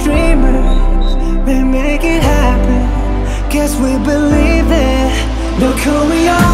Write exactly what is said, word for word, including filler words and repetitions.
dreamers, we make it happen. Guess we believe it. Look who we are.